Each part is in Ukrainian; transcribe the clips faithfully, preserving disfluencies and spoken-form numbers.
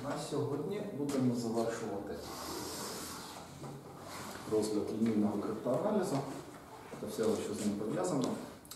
На сьогодні будемо завершувати розгляд лінійного криптоаналізу та всього, що з ним пов'язано.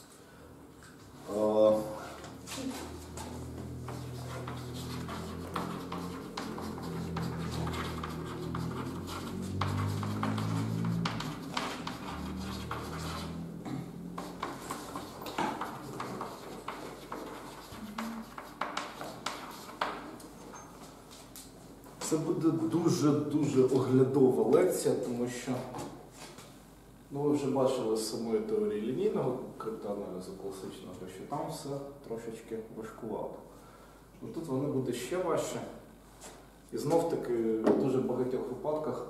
Це буде дуже-дуже оглядова лекція, тому що ну, ви вже бачили з самої теорії лінійного криптоаналізу класичного, що там все трошечки важкувато. Ну, тут воно буде ще важче. І знов-таки в дуже багатьох випадках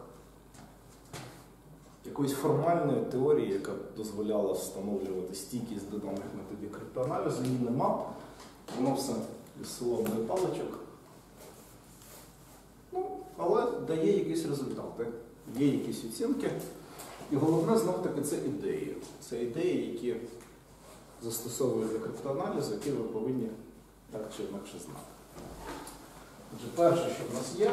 якоїсь формальної теорії, яка б дозволяла встановлювати стійкість до даних методів криптоаналізу, її нема. Воно все із соломної паличок. Ну, але дає якісь результати, є якісь оцінки. І головне, знов-таки, це ідеї. Це ідеї, які застосовують для криптоаналізу, які ви повинні так чи інакше знати. Отже, перше, що в нас є,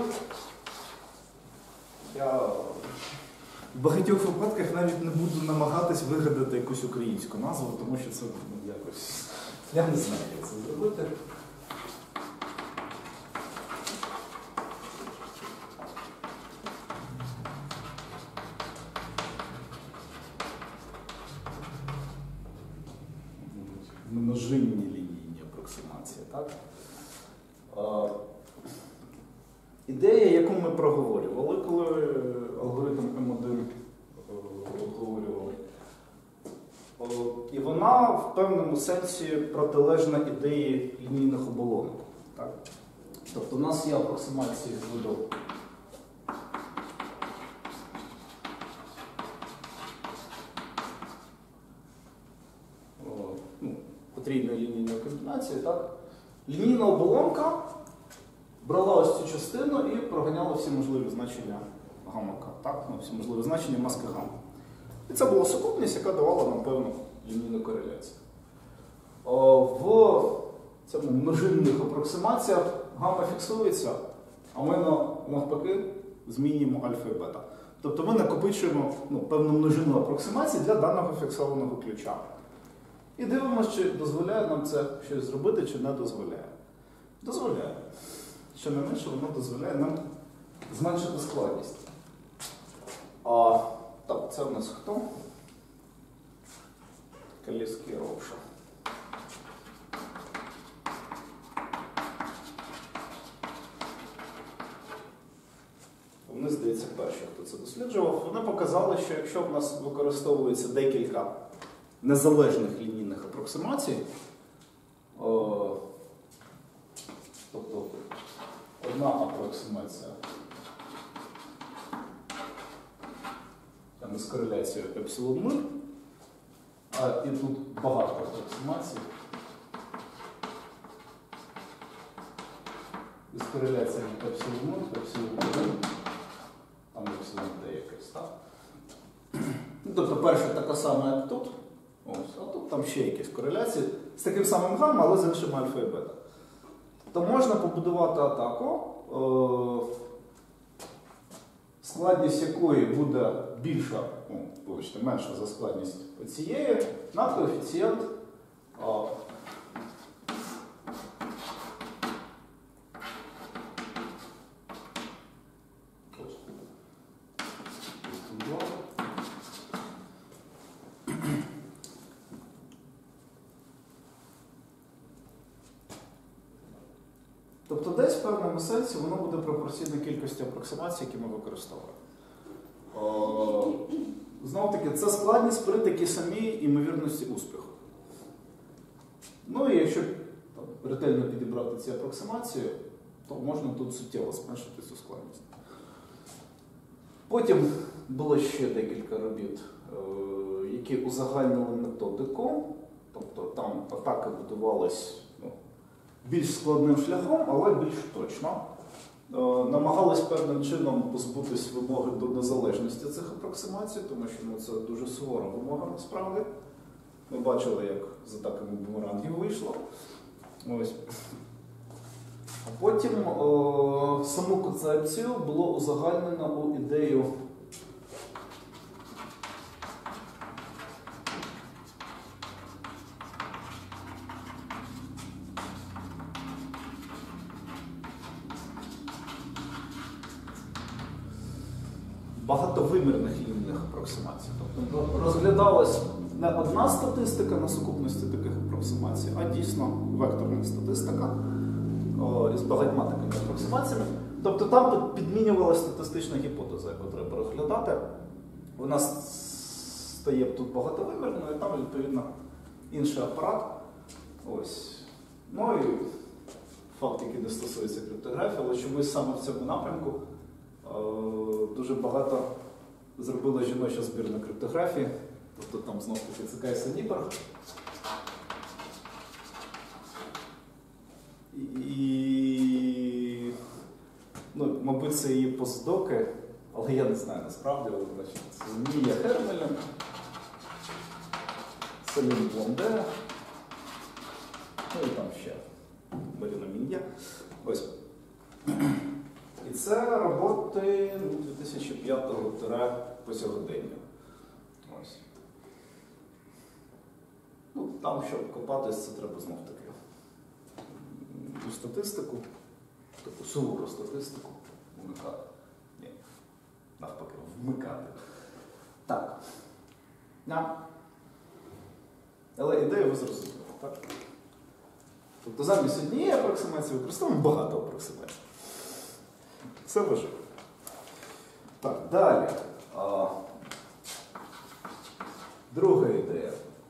я в багатьох випадках навіть не буду намагатись вигадати якусь українську назву, тому що це ну, якось, я не знаю, як це зробити. Множинні лінійні апроксимації. Так? А, ідея, яку ми проговорювали, коли алгоритм М один обговорювали, і вона в певному сенсі протилежна ідеї лінійних оболонок. Так? Тобто у нас є апроксимації з виду потрійної лінійної комбінації, так? Лінійна оболонка брала ось цю частину і проганяла всі можливі значення гамма-К, так? Ну, всі можливі значення маски гамма. І це була сукупність, яка давала нам певну лінійну кореляцію. В цьому множинних апроксимаціях гамма фіксується, а ми навпаки змінюємо альфа і бета. Тобто ми накопичуємо ну, певну множину апроксимацій для даного фіксованого ключа. І дивимося, чи дозволяє нам це щось зробити, чи не дозволяє. Дозволяє. Що не менше, воно дозволяє нам зменшити складність. А, так, це в нас хто? Калівський Роуша. Вони, здається, перші, хто це досліджував. Вони показали, що якщо в нас використовується декілька незалежних лінійних апроксимацій, о, тобто одна апроксимація з кореляцією епсилон нуль, а і тут багато апроксимацій із кореляціями епсилон нуль, епсилон один, там епсилон де якась, так? Тобто перша така сама, як тут. Ось, а тут там ще якісь кореляції з таким самим гамма, але з іншим альфа і бета. То можна побудувати атаку, складність якої буде більша, ну, вибачте, менша за складність цієї, на коефіцієнт Тобто десь в певному сенсі воно буде пропорційно кількості апроксимацій, які ми використовуємо. Знов-таки, це складність при такій самій ймовірності успіху. Ну і якщо там, ретельно підібрати ці апроксимації, то можна тут суттєво зменшити цю складність. Потім було ще декілька робіт, які узагальнили методику. Тобто там атаки будувались ну, більш складним шляхом, але більш точно. Намагались певним чином позбутись вимоги до незалежності цих апроксимацій, тому що ну, це дуже сувора вимога насправді. Ми бачили, як з атаками бумерангів вийшло. Ось. Потім о, саму концепцію було узагальнено у ідею багатовимірних лінійних апроксимацій. Тобто розглядалась не одна статистика на сукупності таких апроксимацій, а дійсно векторна статистика о, із багатьма такими апроксимаціями. Тобто там підмінювалася статистична гіпотеза, яку треба розглядати. Вона стає тут багатовимірною, і там, відповідно, інший апарат. Ось. Ну і факт, який не стосується криптографії, але чомусь саме в цьому напрямку дуже багато зробила жіноча збірна криптографії. Тобто там знову таки це Кайса Ніпер. І, ну, мабуть, це її постдоки, але я не знаю насправді, але, значить, це Мія Хермеля, Селін Блонде, ну і там ще Маріна Мін'я. Ось. І це роботи ну, дві тисячі п'ятого по сьогодення. Ось. Ну, там, щоб копатись, це треба знов-таки у статистику, таку сувору статистику вмикати. Ні, навпаки, вмикати. Так. Ja. Але ідею ви зрозуміли, так? Тобто замість однієї апроксимації використовуємо багато апроксимацій. Це важливо. Так, далі. А, друга ідея.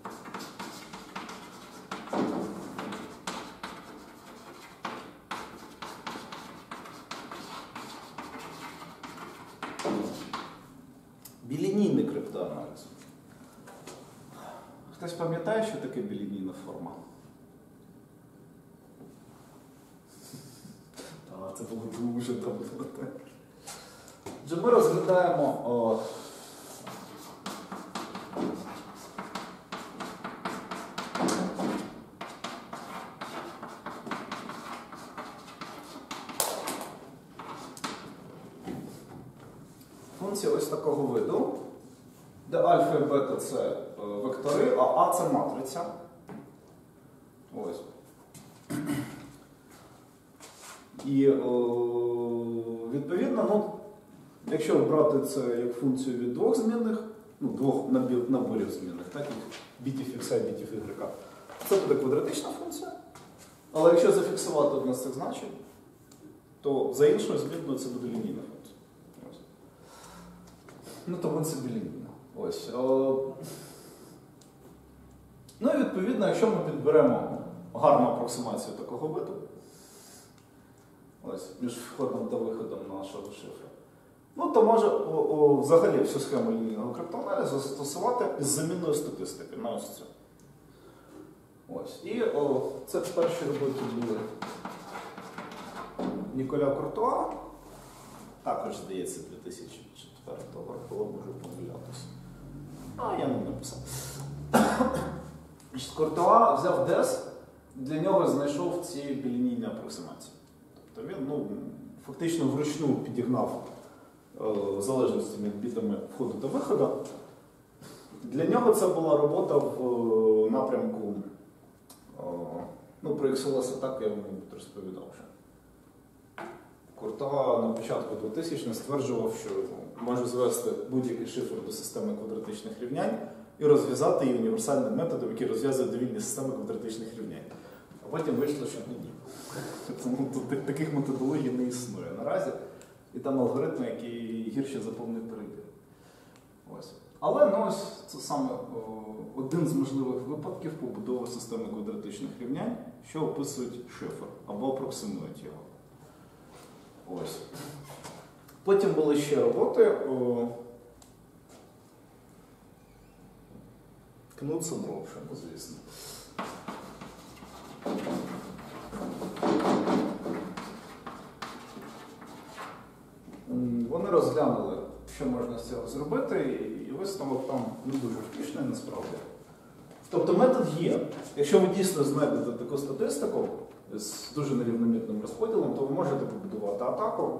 Білінійний криптоаналіз. Хтось пам'ятає, що таке білінійна форма? А, це було дуже давно. Отже, ми розглядаємо о, функції ось такого виду, де альфа і бета – це вектори, а А – це матриця. Ось. І о, відповідно, ну, якщо брати це як функцію від двох змінних, ну, двох набір, наборів змінних, так, бітів х і бітів y, це буде квадратична функція. Але якщо зафіксувати одне з цих значень, то за іншою змінною це буде лінійна функція. Ось. Ну, тому це білінійна. Ось. О... Ну і відповідно, якщо ми підберемо гарну апроксимацію такого виду, ось, між входом та виходом нашого шифру, ну, то може о, о, взагалі всю схему лінійного криптоаналізу застосувати із замінною статистики на ось цю. Ось. І о, це перші роботи були Ніколя Куртуа, також, здається, дві тисячі четвертого року, можу помилятися. А, я не написав. Куртуа взяв дес, для нього знайшов ці білінійні апроксимації. Тобто він, ну, фактично вручну підігнав е, залежності між бітами входу та виходу. Для нього це була робота в е, напрямку, е, ну, про ікс ел ес атаку я вам розповідав вже. Куртуа на початку двохтисячних стверджував, що може звести будь-який шифр до системи квадратичних рівнянь і розв'язати її універсальним методом, який розв'язує довільні системи квадратичних рівнянь. А потім вийшло, що ні. Тому тут таких методологій не існує наразі. І там алгоритми, які гірше за повний перебір. Ось. Але ну, ось це саме о, один з можливих випадків побудови системи квадратичних рівнянь, що описують шифр або апроксимують його. Ось. Потім були ще роботи о, Кнудсен Ровшин, звісно. Вони розглянули, що можна з цього зробити, і висновок там не дуже втішний насправді. Тобто метод є. Якщо ви дійсно знайдете таку статистику, з дуже нерівномірним розподілом, то ви можете побудувати атаку,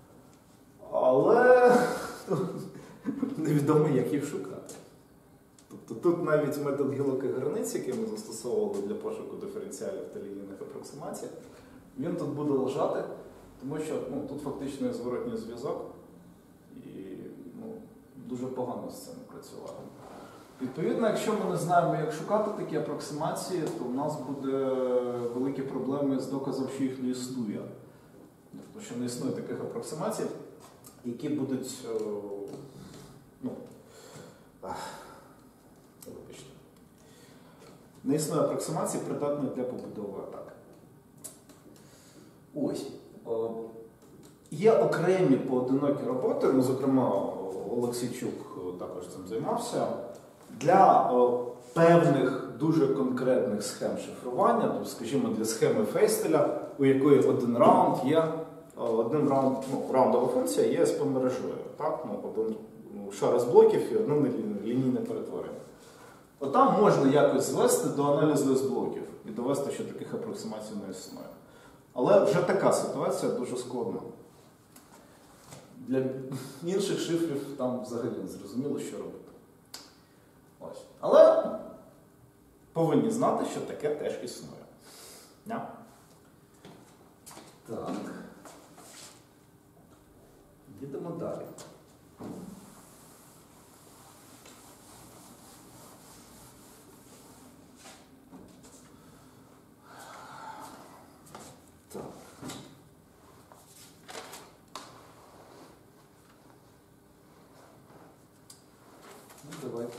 але невідомо, як їх шукати. Тобто тут навіть метод гілок і границь, який ми застосовували для пошуку диференціалів та лінійних апроксимацій, він тут буде лежати, тому що ну, тут фактично є зворотній зв'язок і ну, дуже погано з цим працювати. Відповідно, якщо ми не знаємо, як шукати такі апроксимації, то в нас буде великі проблеми з доказом, що їх не існує. Тобто, що не існує таких апроксимацій, які будуть, ну, вибачте, не існує апроксимації, придатної для побудови атаки. Ось. Є окремі поодинокі роботи, ну, зокрема, Олексійчук також цим займався, для о, певних дуже конкретних схем шифрування, тобто, скажімо, для схеми Фейстеля, у якої один раунд є, один раунд, ну, раундова функція є ес-пі-мережею, так? Ну, один шар із блоків і одне лінійне перетворення. Отам можна якось звести до аналізу з блоків і довести, що таких апроксимацій не існує. Але вже така ситуація дуже складна. Для інших шифрів там взагалі не зрозуміло, що робити. Ось. Але повинні знати, що таке теж існує. Yeah. Так. Їдемо далі. Так. Ну, давайте.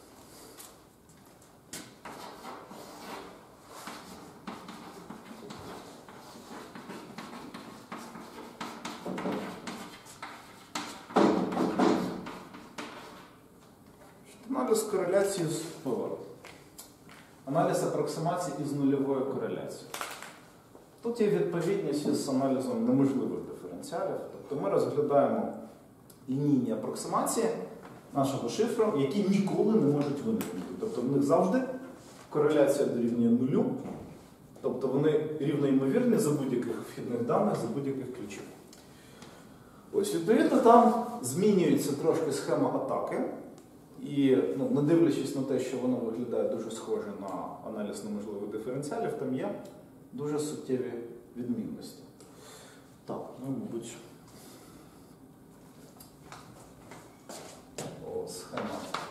Аналіз кореляції з поворотом. Аналіз апроксимації із нульовою кореляцією. Тут є відповідність із аналізом неможливих диференціалів. Тобто ми розглядаємо лінійні апроксимації нашого шифру, які ніколи не можуть виникнути. Тобто в них завжди кореляція дорівнює нулю. Тобто вони рівноімовірні за будь-яких вхідних даних, за будь-яких ключів. Ось, відповідно, там змінюється трошки схема атаки. І, ну, не дивлячись на те, що воно виглядає дуже схоже на аналіз неможливих диференціалів, там є дуже суттєві відмінності. Так, ну, мабуть, о, схема.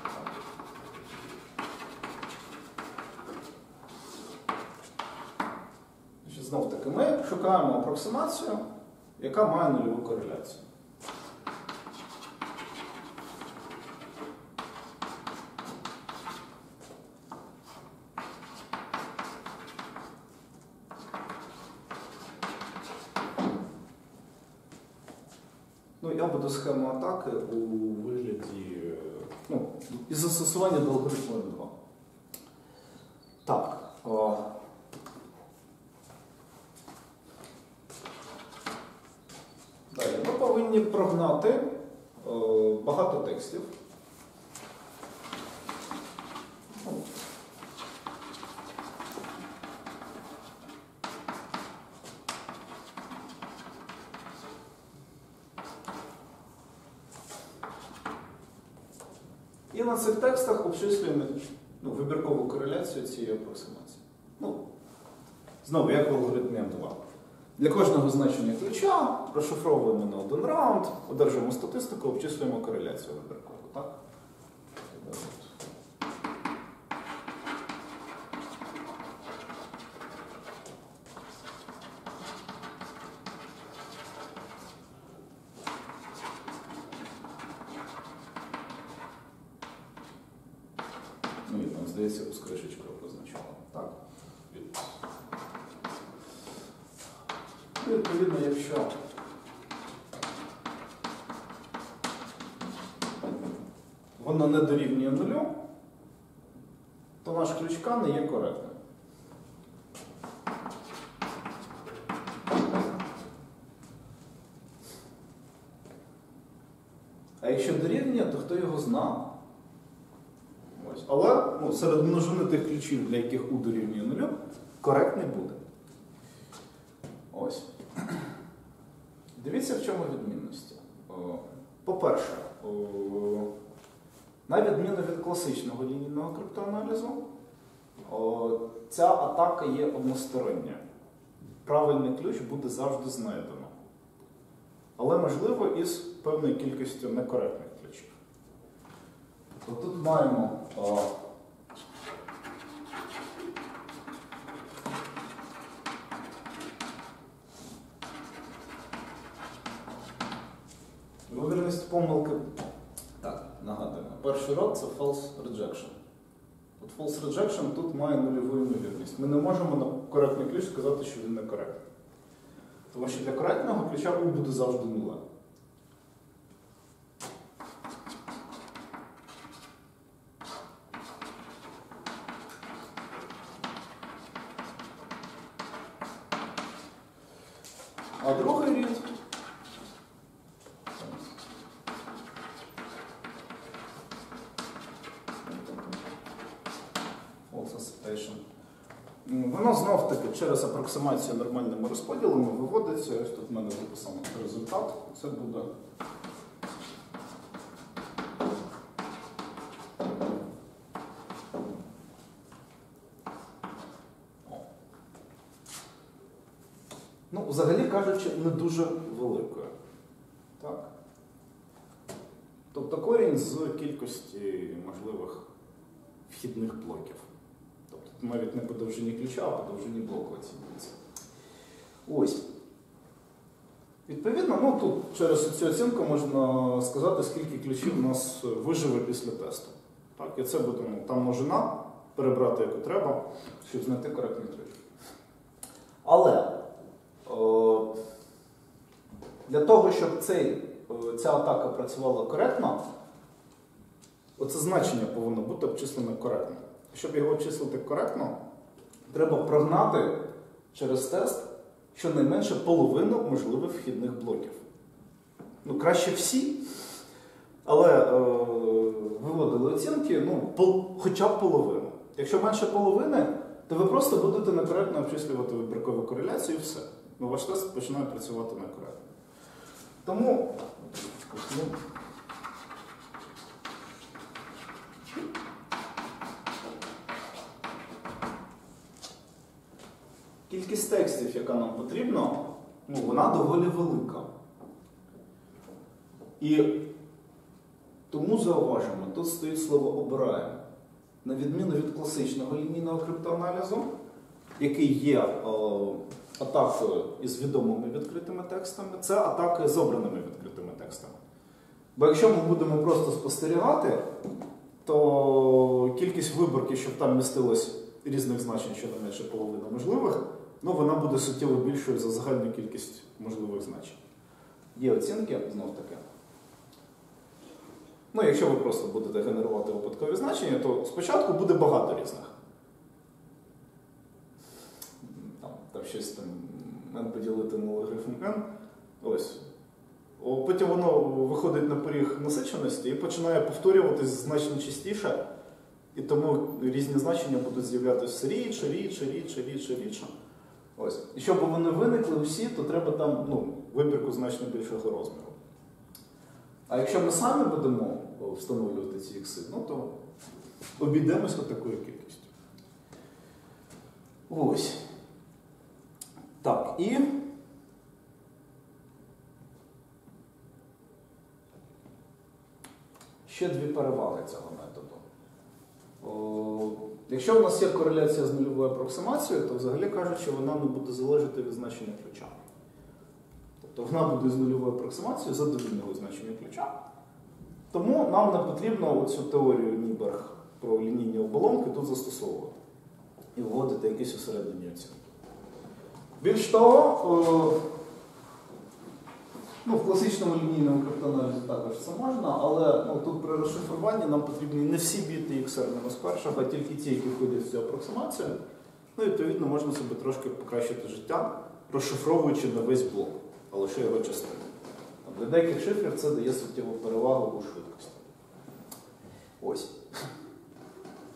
Знов таки, ми шукаємо апроксимацію, яка має нульову кореляцію. Ну, я буду схему атаки у вигляді, ну, із застосування до алгоритму ен два. Так. О. Далі. Ми повинні прогнати о, багато текстів. І на цих текстах обчислюємо, ну, вибіркову кореляцію цієї апроксимації. Ну, знову, як в алгоритмі ен два. Для кожного значення ключа розшифровуємо на один раунд, одержуємо статистику, обчислюємо кореляцію вибіркову. Так? Ну, і там, здається, у скришечку позначала. Так. І, відповідно, якщо воно не дорівнює нулю, то наш ключ К не є коректним. А якщо дорівнює, то хто його знає? Ось. Але, ну, серед множини тих ключів, для яких У дорівнює нулю, коректний буде. Ось. Дивіться, в чому відмінності. По-перше, на відміну від класичного лінійного криптоаналізу, ця атака є одностороння. Правильний ключ буде завжди знайдено. Але, можливо, із певною кількістю некоректних ключів. Тобто тут маємо о, ймовірність помилки. Так, нагадуємо. Перший род – це false rejection. От false rejection тут має нульову ймовірність. Ми не можемо на коректний ключ сказати, що він некоректний. Тому що для коректного ключа U буде завжди нуля. А другий рід false association. Воно знов-таки через апроксимацію нормальними розподілами виводиться. Ось тут в мене записано результат. Це буде ну, взагалі кажучи, не дуже великою. Так? Тобто корінь з кількості можливих вхідних блоків. Тобто навіть не по довжині ключа, а по довжині блоку оцінюється. Ось. Відповідно, ну, тут через цю оцінку можна сказати, скільки ключів у нас виживе після тесту. Так? І це буде ну, там множина, перебрати яку треба, щоб знайти коректний ключ. Але о, для того, щоб цей, ця атака працювала коректно, оце значення повинно бути обчислене коректно. Щоб його обчислити коректно, треба прогнати через тест щонайменше половину можливих вхідних блоків. Ну, краще всі, але е, виводили оцінки, ну, пол, хоча б половину. Якщо менше половини, то ви просто будете некоректно обчислювати вибіркову кореляцію і все. Ну, ваш тест починає працювати некоректно. Тому, ну, кількість текстів, яка нам потрібна, ну, вона доволі велика. І тому зауважимо, тут стоїть слово «обираємо». На відміну від класичного лінійного криптоаналізу, який є о, атакою із відомими відкритими текстами, це атака з обраними відкритими текстами. Бо якщо ми будемо просто спостерігати, то кількість виборки, щоб там містилось різних значень, що не менше половина можливих, ну, вона буде суттєво більшою за загальну кількість можливих значень. Є оцінки, знов таки. Ну, якщо ви просто будете генерувати випадкові значення, то спочатку буде багато різних. Там, там щось там n поділити на логарифм n. Ось. О, потім воно виходить на поріг насиченості і починає повторюватись значно частіше. І тому різні значення будуть з'являтися все рідше, рідше, рідше, рідше, рідше. Ось. І щоб вони виникли усі, то треба там ну, вибірку значно більшого розміру. А якщо ми самі будемо встановлювати ці ікси, ну то обійдемося такою кількістю. Ось. Так, і ще дві переваги цього методу. О, якщо в нас є кореляція з нульовою апроксимацією, то взагалі кажучи, вона не буде залежати від значення ключа. Тобто вона буде з нульовою апроксимацією задовільного значення ключа. Тому нам не потрібно оцю теорію Ніберг про лінійні оболонки тут застосовувати і вводити якісь усередині оцінки. Більш того, ну, в класичному лінійному криптоаналізі також це можна, але ну, тут при розшифруванні нам потрібні не всі біти ікс ар мінус першого, а тільки ті, які входять в цю апроксимацію. Ну, і, відповідно, можна собі трошки покращити життя, розшифровуючи на весь блок, а лише його частину. Для деяких шифрів це дає суттєву перевагу у швидкості. Ось.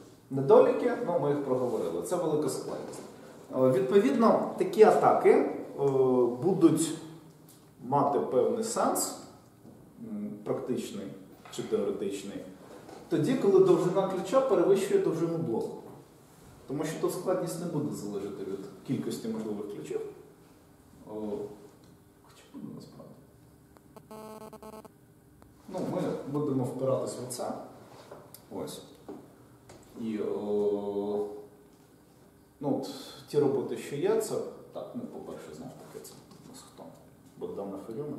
Недоліки, ну, ми їх проговорили. Це велика складність. Відповідно, такі атаки будуть мати певний сенс, практичний чи теоретичний, тоді, коли довжина ключа перевищує довжину блоку. Тому що тут складність не буде залежати від кількості можливих ключів. О, хоча буде насправді. Ну, ми будемо впиратись в це. Ось. І о, ну, от, ті роботи, що є, це, так, ну, по-перше, знову таки, це у нас хто? Богдан Ферюмин.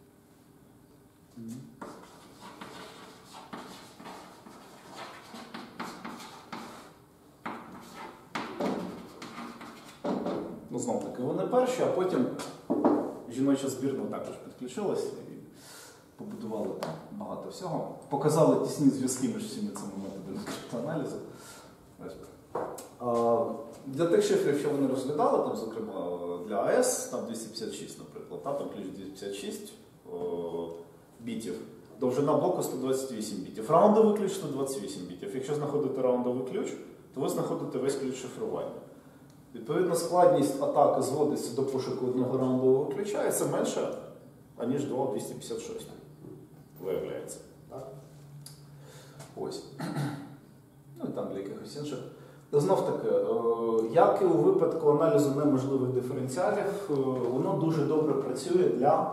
Ну, знову таки, вони перші, а потім жіноча збірна також підключилася і побудували там багато всього. Показали тісні зв'язки між всіми цими методами криптоаналізу. Для тих шифрів, що вони розглядали, там, зокрема для АЕС, там двісті п'ятдесят шість, наприклад, там ключ двісті п'ятдесят шість о, бітів, довжина блоку сто двадцять вісім бітів, раундовий ключ сто двадцять вісім бітів. Якщо знаходите раундовий ключ, то ви знаходите весь ключ шифрування. Відповідно, складність атаки зводиться до пошуку одного раундового ключа, і це менше, аніж два двісті п'ятдесят шість, виявляється. Так? Ось. Ну і там для якихось інших. Знов таки, як і у випадку аналізу неможливих диференціалів, воно дуже добре працює для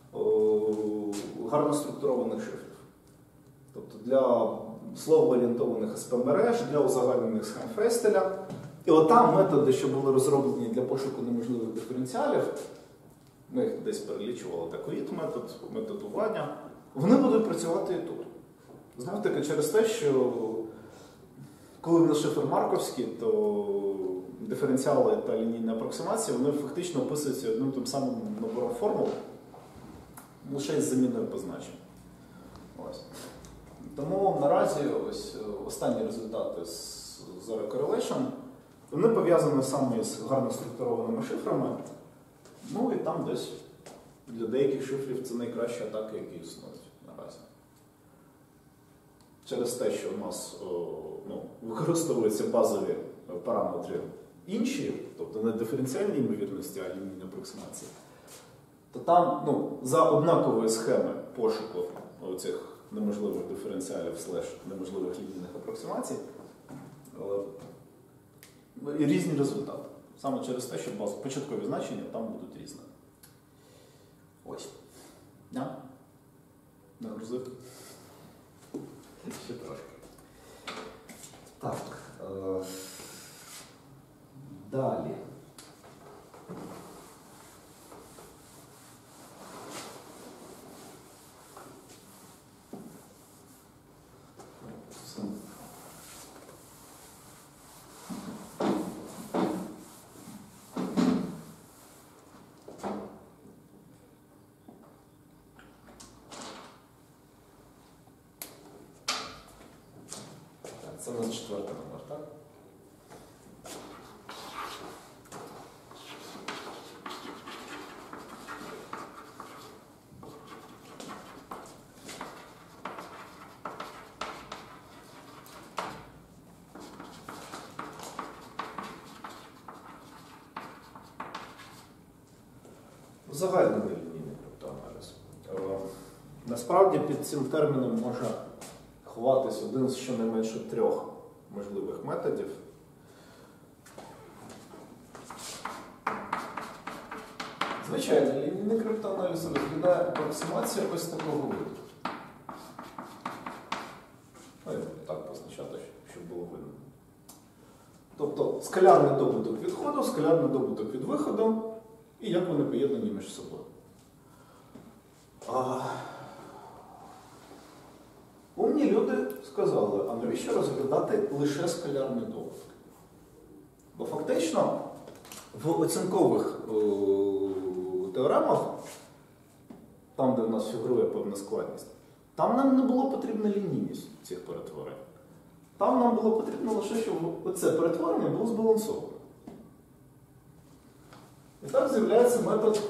гарно структурованих шифрів. Тобто для слово-орієнтованих ес пі мереж, для узагальнених схем Фейстеля. І отам методи, що були розроблені для пошуку неможливих диференціалів, ми їх десь перелічували, такий метод, методування, вони будуть працювати і тут. Знову таки, через те, що коли в нас шифр марковський, то диференціали та лінійна апроксимація, вони фактично описуються одним тим самим набором формул, лише із заміною позначень. Ось. Тому наразі ось останні результати з Zero Correlation, вони пов'язані саме з гарно структурованими шифрами. Ну і там десь для деяких шифрів це найкращі атаки, які існують наразі. Через те, що у нас ну, використовуються базові параметри інші, тобто не диференціальні ймовірності, а лінійні апроксимації, то там ну, за однакової схеми пошуку цих неможливих диференціалів слеш неможливих лінійних апроксимацій і різні результати. Саме через те, що базові початкові значення там будуть різні. Ось. Да? Нагрузив. Ще трошки. Так. Е далі. Це у нас четвертий номер, так? Загальний лінійний криптоаналіз. Насправді під цим терміном може ховатись один з щонайменше трьох можливих методів. Звичайно, лінійний криптоаналіз розглядає апроксимацію ось такого виду. Ну, я буду так позначати, щоб було видно. Тобто скалярний добуток відходу, скалярний добуток від виходу, і як вони поєднані між собою. А... Умні люди сказали, а навіщо розглядати лише скалярний добуток? Бо фактично в оцінкових о, теоремах, там, де в нас фігурує певна складність, там нам не було потрібна лінійність цих перетворень. Там нам було потрібно лише, щоб оце перетворення було збалансоване. І так з'являється метод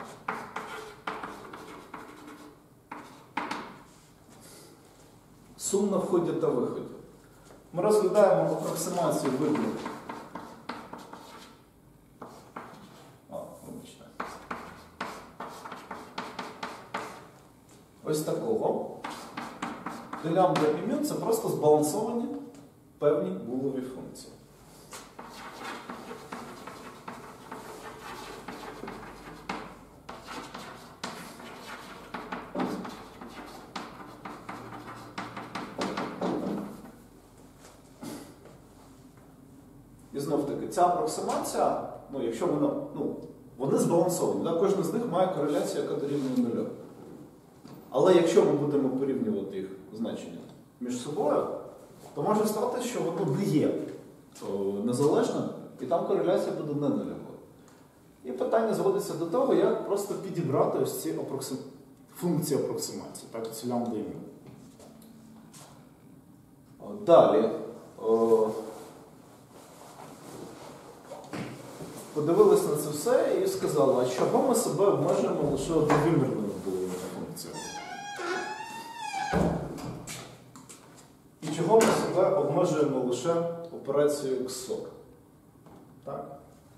сум на вході та виході. Ми розглядаємо апроксимацію видних. А, вибачте. ось такого, де лямбда і мю це просто збалансовані певні булові функції. І знов таки, ця апроксимація, ну, якщо вона, ну, вони збалансовані, да? Кожен з них має кореляцію, яка дорівнює нулю. Але якщо ми будемо порівнювати їх значення між собою, то може стати, що воно не є незалежним, і там кореляція буде не нульовою. І питання зводиться до того, як просто підібрати ось ці апроксим... функції апроксимації, так, ці лямбда і мю. Далі. О... Подивились на це все і сказали, а чого ми себе обмежуємо лише одновимірною буловими функціями? І чого ми себе обмежуємо лише операцією ксок? Так?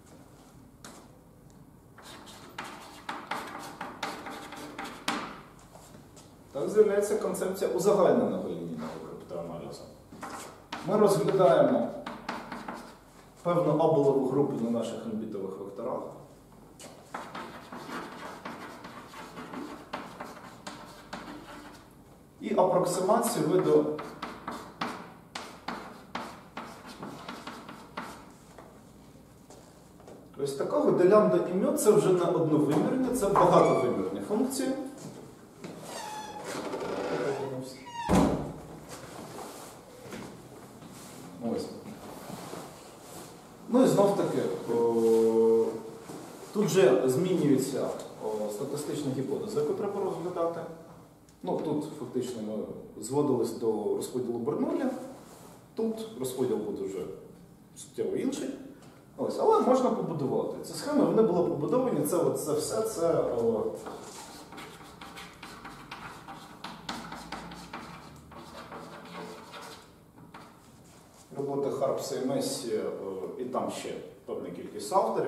Так з'являється концепція узагальненого лінійного криптоаналізу. Ми розглядаємо певну абелову групу на наших n-бітових векторах. І апроксимацію виду ось такого, де лямбда і мю це вже не одновимірні, це багатовимірні функції. Ось. Ну і знов таки, о, тут же змінюється о, статистична гіпотеза, яку треба розглядати. Ну, тут фактично ми зводились до розподілу Бернулля, тут розподіл буде вже суттєво інший. Ось, але можна побудувати. Ці схеми вони були побудовані, це, це все це о, роботи Харпса і Мессі, і там ще певна кількість авторів.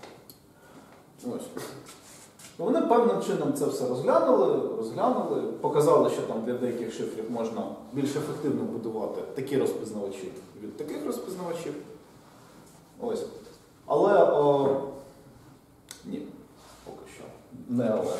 Ось. Вони певним чином це все розглянули, розглянули, показали, що там для деяких шифрів можна більш ефективно будувати такі розпізнавачі від таких розпізнавачів. Ось. Але о, ні, поки що не але.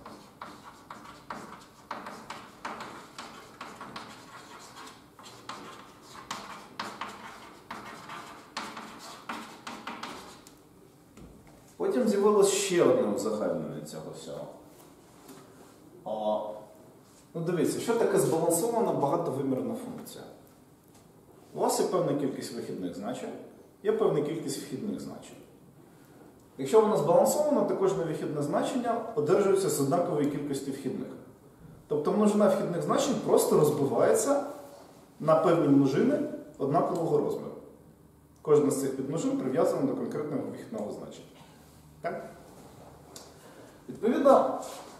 Потім з'явилось ще одне узагальнення цього всього. А, ну дивіться, що таке збалансована багатовимірна функція? У вас є певна кількість вихідних значень, є певна кількість вхідних значень. Якщо вона збалансована, то кожне вихідне значення одержується з однакової кількості вхідних. Тобто множина вхідних значень просто розбивається на певні множини однакового розміру. Кожна з цих підмножин прив'язана до конкретного вихідного значення. Так? Відповідно,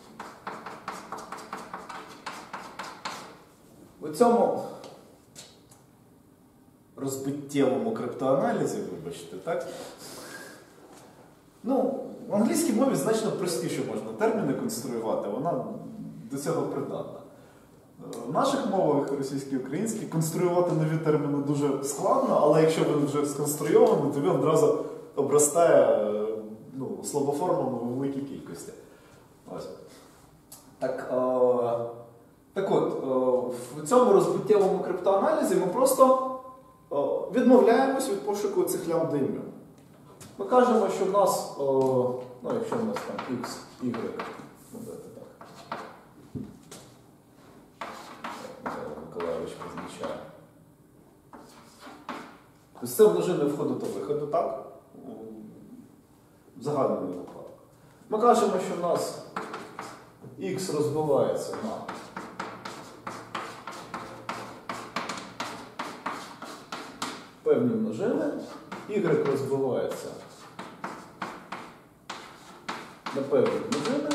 у цьому розбиттєвому криптоаналізі, вибачте, так? Ну, в англійській мові значно простіше можна терміни конструювати, вона до цього придатна. В наших мовах, російській, українській, конструювати нові терміни дуже складно, але якщо він вже сконструйований, то він одразу обростає ну, слабоформами у великій кількості. Ось. Так, о, так от, о, в цьому розбиттєвому криптоаналізі ми просто о, відмовляємось від пошуку цих лямбда і мю. Ми кажемо, що в нас, о, ну якщо в нас там x, y, ну давайте так. Миколайович позначає. Тобто це множини входу та виходу, так? В загальному випадку. Ми кажемо, що в нас x розбивається на певні множини, y розбивається на певні множини,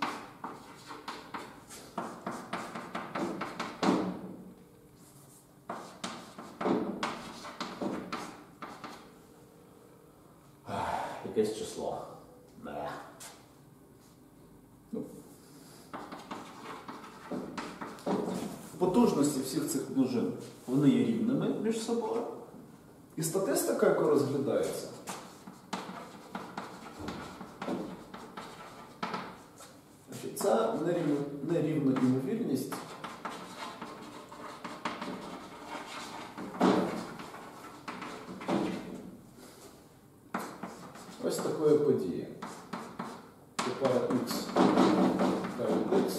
якесь число. Не. Ну. потужності всіх цих множин, вони є рівними між собою. І статистика, яка розглядається, це нерівно, нерівна ймовірність ось такої події. Тепер х далі х.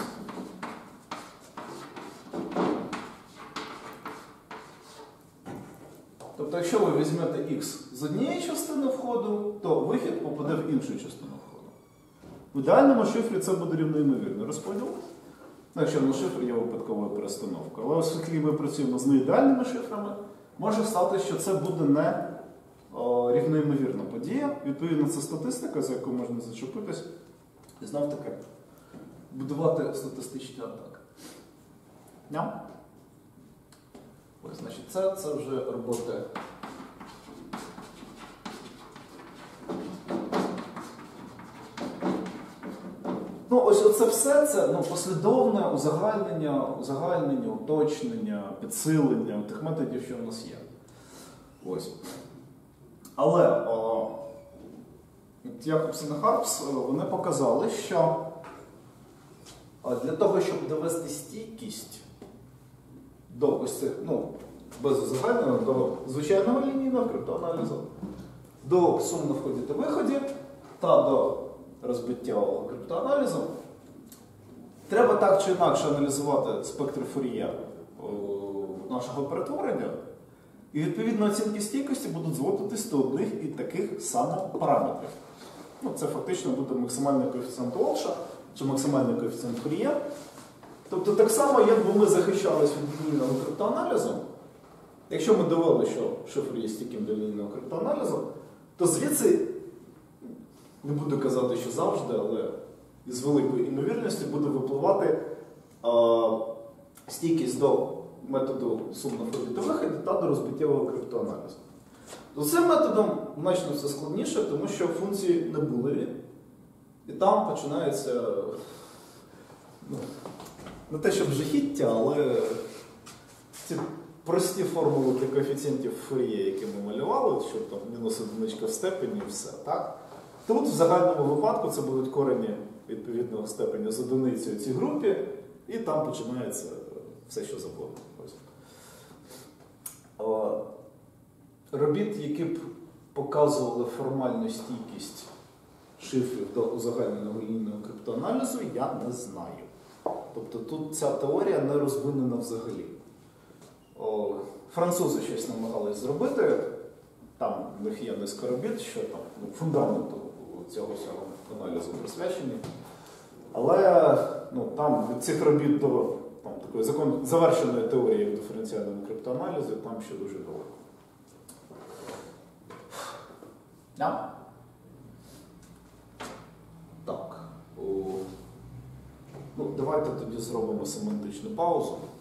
Тобто, якщо ви візьмете х з однієї частини входу, то вихід попаде в іншу частину входу. В ідеальному шифрі це буде рівноімовірний розподіл. Ну, якщо на шифр є випадковою перестановкою. Але оскільки ми працюємо з неідеальними шифрами, може стати, що це буде не о, рівноімовірна подія. Відповідно, це статистика, за яку можна зачепитись. І знов таки будувати статистичні атаки. Yeah? Ось, значить, це, це вже роботи. Ну, ось оце все це ну, послідовне узагальнення, узагальнення, уточнення, підсилення тих методів, що в нас є. Ось. Але о, Якобсен і Харпс, вони показали, що для того, щоб довести стійкість до ось цих, ну, без узагальнення, до звичайного лінійного криптоаналізу, до сум на вході та виході та до розбиттєвого криптоаналізу, треба так чи інакше аналізувати спектр Фур'є нашого перетворення, і відповідно оцінки стійкості будуть зводитись до одних і таких самих параметрів. Ну, це фактично буде максимальний коефіцієнт Уолша чи максимальний коефіцієнт Фур'є. Тобто так само, якби ми захищалися від лінійного криптоаналізу, якщо ми довели, що шифр є стійким для лінійного криптоаналізу, то звідси, не буду казати, що завжди, але з великою ймовірністю буде випливати а, стійкість до методу сум на вході та виході та до розбиттєвого криптоаналізу. З цим методом значно все складніше, тому що функції небулеві, і там починається ну, не те, щоб жахіття, але ці прості формули для коефіцієнтів Фур'є, які ми малювали, що там мінус одиничка в степені і все, так? Тут в загальному випадку це будуть корені відповідного степеня з одиницею в цій групі, і там починається все, що завгодно. Робіт, які б показували формальну стійкість шифрів до узагальненого лінійного криптоаналізу, я не знаю. Тобто тут ця теорія не розвинена взагалі. О, французи щось намагались зробити, там в них є низка робіт, що там ну, фундаменту цього всього аналізу присвячені. Але ну, там від цих робіт до там, такої закон... завершеної теорії в диференціальному криптоаналізі там ще дуже далеко. Yeah. Так. О... Ну, давайте тоді зробимо семантичну паузу.